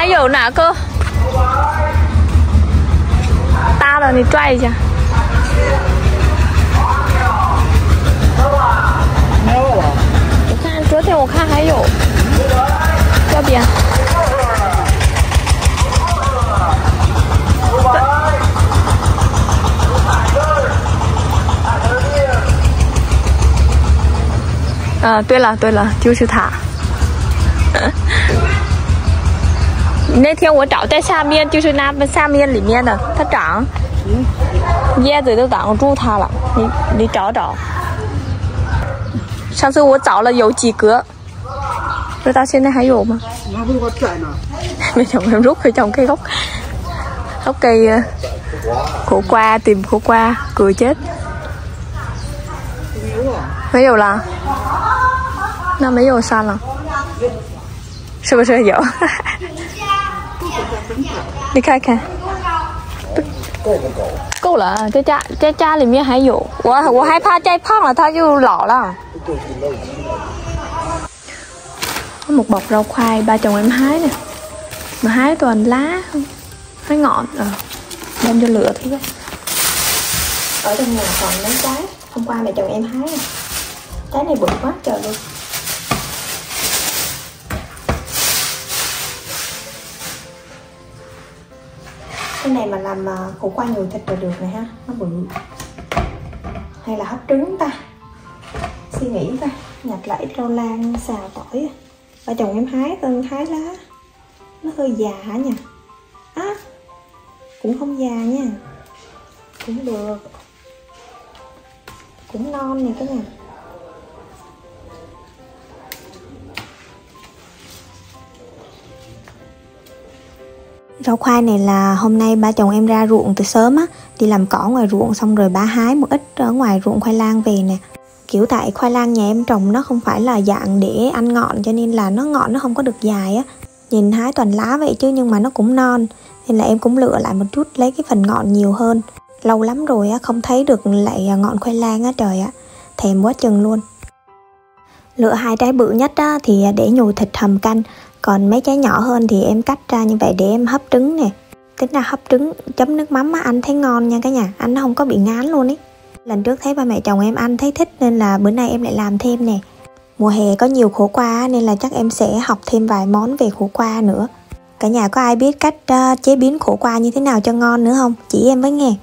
还有哪个？大了，你拽一下。 没有了。 我看昨天我看还有，这边。对了对了，就是它。那天我找在下面，就是那下面里面的，它长，叶子都挡住它了。你找找。上次我找了有几格，不知道现在还有吗？Bây giờ em rút ở trong cái gốc cây khổ qua, tìm khổ qua, cười chết. 没有了，那没有算了，是不是有？你看看，够了啊！在家里面还有，我害怕再胖了它就老了。Có một bọc rau khoai ba chồng em hái nè, mà hái toàn lá không, hái ngọn đem cho lửa thế. Ở trong nhà còn mấy trái, hôm qua mẹ chồng em hái nè, trái này bự quá trời luôn. Cái này mà làm khổ qua nhồi thịt là được này ha, nó bự. Hay là hấp trứng ta? Suy nghĩ coi, nhặt lại rau lang xào tỏi. Ba chồng em hái con thái lá, nó hơi già hả nhỉ? Cũng không già nha, cũng được, cũng non nè các nhà. Rau khoai này là hôm nay ba chồng em ra ruộng từ sớm á, đi làm cỏ ngoài ruộng xong rồi ba hái một ít ở ngoài ruộng khoai lang về nè. Kiểu tại khoai lang nhà em trồng nó không phải là dạng để ăn ngọn, cho nên là ngọn nó không có được dài á. Nhìn hái toàn lá vậy chứ nhưng mà nó cũng non, nên là em cũng lựa lại một chút lấy cái phần ngọn nhiều hơn. Lâu lắm rồi á không thấy được lại ngọn khoai lang á, trời ạ, thèm quá chừng luôn. Lựa hai trái bự nhất á thì để nhồi thịt hầm canh, còn mấy trái nhỏ hơn thì em cắt ra như vậy để em hấp trứng nè. Tính ra hấp trứng chấm nước mắm á, ăn thấy ngon nha cả nhà, ăn nó không có bị ngán luôn ấy. Lần trước thấy ba mẹ chồng em ăn thấy thích nên là bữa nay em lại làm thêm nè. Mùa hè có nhiều khổ qua nên là chắc em sẽ học thêm vài món về khổ qua nữa. Cả nhà có ai biết cách chế biến khổ qua như thế nào cho ngon nữa không? Chỉ em với nghe.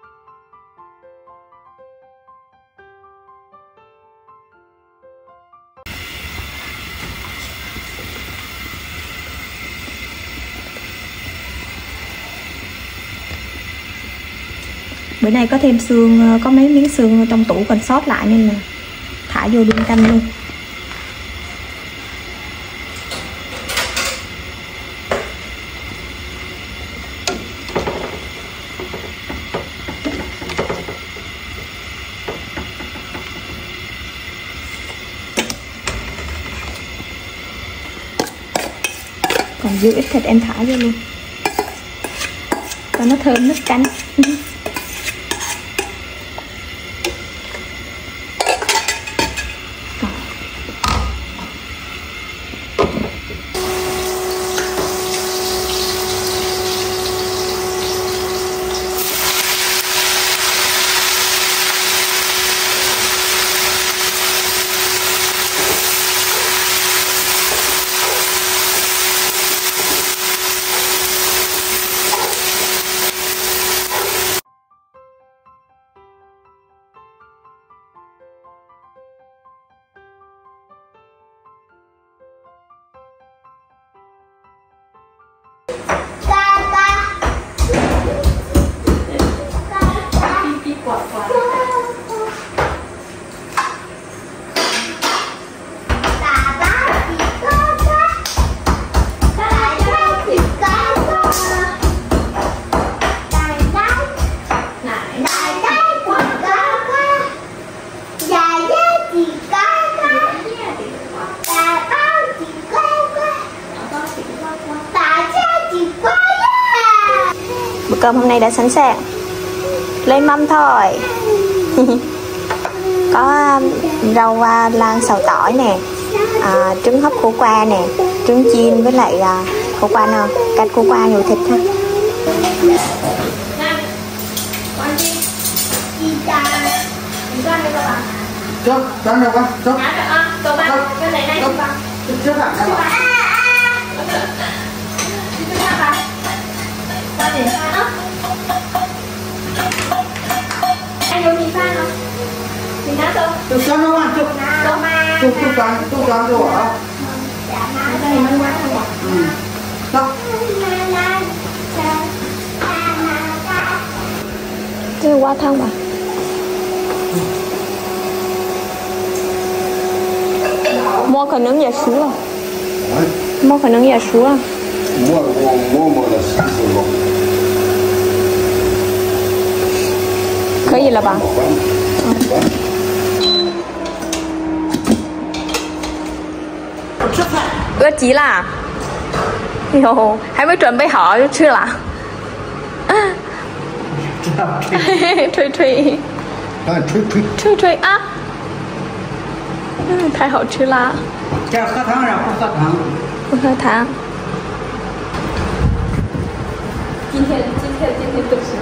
Bữa nay có thêm xương, có mấy miếng xương trong tủ còn sót lại nên là thả vô đun canh luôn. Còn dư ít thịt em thả vô luôn cho nó thơm nước canh. Bữa cơm hôm nay đã sẵn sàng, lên mâm thôi. Có rau lang xào tỏi nè, trứng hấp khổ qua nè, trứng chiên với lại khổ khổ qua nào cắt khổ qua nhiều thịt ha. Chốt, chốt đâu con? Chốt. Cậu bạn, cái này này bạn. Trước ạ, em bảo. Anh muốn gì pha không? Thì nó không? Chụp cho nó ăn, chụp. Chụp toàn rồi hả? Cái này nó quá không ạ? Chụp. Cái qua thông à? Mua khả năng giả sú à? Mua khả năng giả sú à? Mua là sáng sớm rồi. 可以了吧？饿极啦！哟，还没准备好就吃了。吹吹，吹吹啊！太好吃啦！ 加喝汤然后不喝汤。 不喝汤。 今天都行。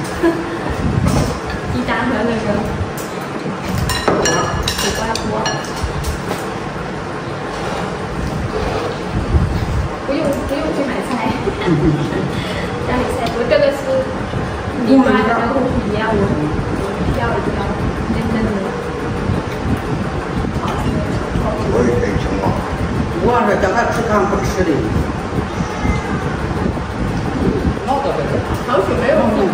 一大盒那个苦瓜锅，不用去买菜，家里菜多。这个是你妈的肉皮呀，我要一要，真的好吃。 我也可以吃吗？我是叫他吃汤不吃的。老多这个。 好久没有了。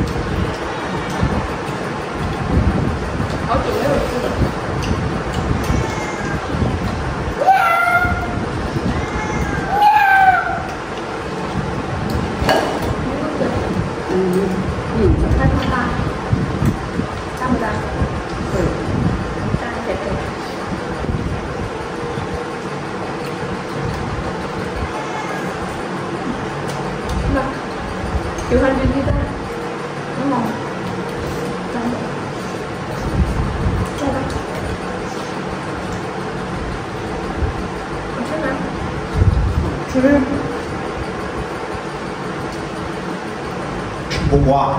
好久没有吃了。看它大，大不大？ 对。 大一点。那喜欢吃鸡蛋，很好。 吃不瓜。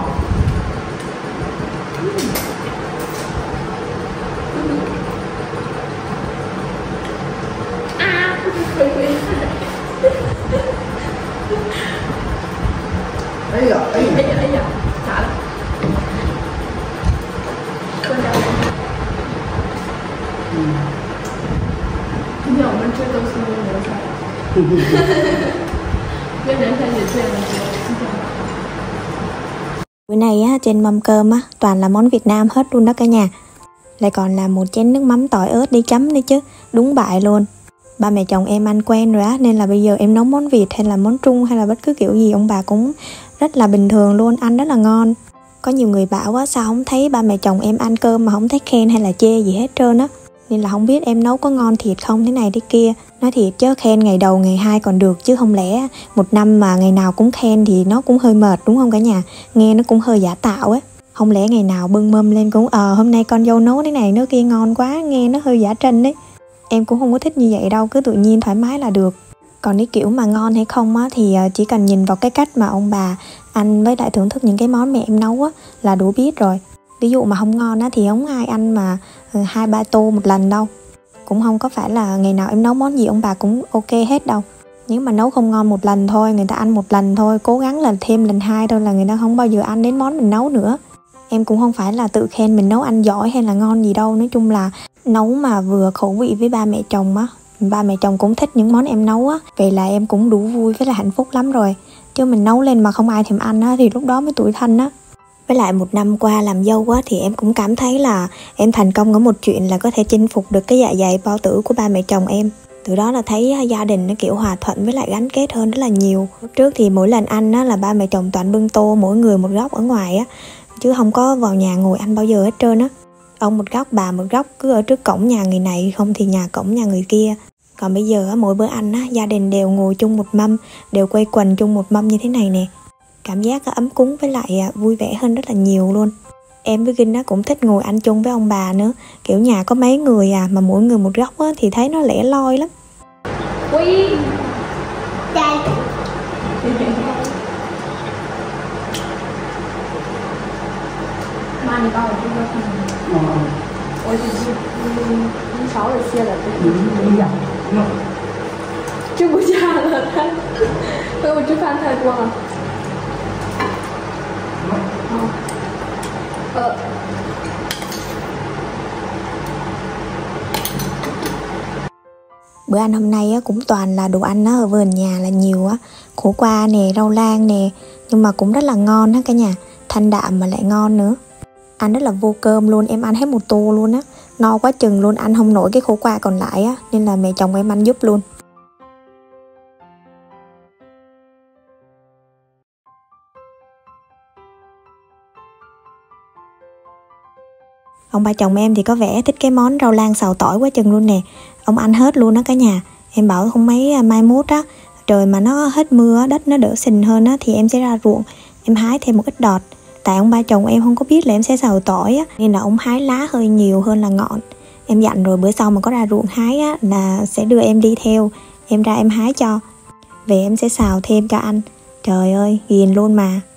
哎呀， 咋了？今天我们吃都是牛菜。跟人生也这样子。 Bữa này á, trên mâm cơm á, toàn là món Việt Nam hết luôn đó cả nhà. Lại còn là một chén nước mắm tỏi ớt đi chấm đi chứ. Đúng bại luôn. Ba mẹ chồng em ăn quen rồi á, nên là bây giờ em nấu món Việt hay là món Trung hay là bất cứ kiểu gì ông bà cũng rất là bình thường luôn, ăn rất là ngon. Có nhiều người bảo á, sao không thấy ba mẹ chồng em ăn cơm mà không thấy khen hay là chê gì hết trơn á. Nên là không biết em nấu có ngon thiệt không thế này thế kia. Nói thiệt chứ khen ngày đầu ngày hai còn được, chứ không lẽ một năm mà ngày nào cũng khen thì nó cũng hơi mệt đúng không cả nhà. Nghe nó cũng hơi giả tạo ấy. Không lẽ ngày nào bưng mâm lên cũng hôm nay con dâu nấu thế này nó kia ngon quá, nghe nó hơi giả trân đấy. Em cũng không có thích như vậy đâu, cứ tự nhiên thoải mái là được. Còn cái kiểu mà ngon hay không á thì chỉ cần nhìn vào cái cách mà ông bà ăn với lại thưởng thức những cái món mẹ em nấu á là đủ biết rồi. Ví dụ mà không ngon á thì không ai ăn mà 2-3 tô một lần đâu. Cũng không có phải là ngày nào em nấu món gì ông bà cũng ok hết đâu. Nếu mà nấu không ngon một lần thôi, người ta ăn một lần thôi, cố gắng là thêm lần hai thôi là người ta không bao giờ ăn đến món mình nấu nữa. Em cũng không phải là tự khen mình nấu ăn giỏi hay là ngon gì đâu. Nói chung là nấu mà vừa khẩu vị với ba mẹ chồng á, ba mẹ chồng cũng thích những món em nấu á, vậy là em cũng đủ vui với là hạnh phúc lắm rồi. Chứ mình nấu lên mà không ai thèm ăn á thì lúc đó mới tủi thân á. Với lại một năm qua làm dâu á thì em cũng cảm thấy là em thành công ở một chuyện là có thể chinh phục được cái dạ dày bao tử của ba mẹ chồng em. Từ đó là thấy gia đình nó kiểu hòa thuận với lại gắn kết hơn rất là nhiều. Lúc trước thì mỗi lần ăn á là ba mẹ chồng toàn bưng tô mỗi người một góc ở ngoài á, chứ không có vào nhà ngồi ăn bao giờ hết trơn á. Ông một góc, bà một góc, cứ ở trước cổng nhà người này không thì nhà cổng nhà người kia. Còn bây giờ á, mỗi bữa ăn á, gia đình đều ngồi chung một mâm, đều quây quần chung một mâm như thế này nè. Cảm giác ấm cúng với lại vui vẻ hơn rất là nhiều luôn. Em với Ginh á, cũng thích ngồi ăn chung với ông bà nữa. Kiểu nhà có mấy người mà mỗi người một góc á, thì thấy nó lẻ loi lắm. Ui, 妈，你帮我这个看看。我已经少了些了，吃不下了，他因为我吃饭太多了。 Bữa ăn hôm nay cũng toàn là đồ ăn ở vườn nhà là nhiều á, khổ qua nè, rau lang nè, nhưng mà cũng rất là ngon á cả nhà, thanh đạm mà lại ngon nữa. Ăn rất là vô cơm luôn, em ăn hết một tô luôn á, no quá chừng luôn, ăn không nổi cái khổ qua còn lại á, nên là mẹ chồng em ăn giúp luôn. Ông ba chồng em thì có vẻ thích cái món rau lang xào tỏi quá chừng luôn nè. Ông ăn hết luôn đó cả nhà. Em bảo không mấy mai mốt á, trời mà nó hết mưa, đất nó đỡ sình hơn á, thì em sẽ ra ruộng em hái thêm một ít đọt. Tại ông ba chồng em không có biết là em sẽ xào tỏi á, nên là ông hái lá hơi nhiều hơn là ngọn. Em dặn rồi bữa sau mà có ra ruộng hái á là sẽ đưa em đi theo, em ra em hái cho, về em sẽ xào thêm cho ăn. Trời ơi, ghiền luôn mà.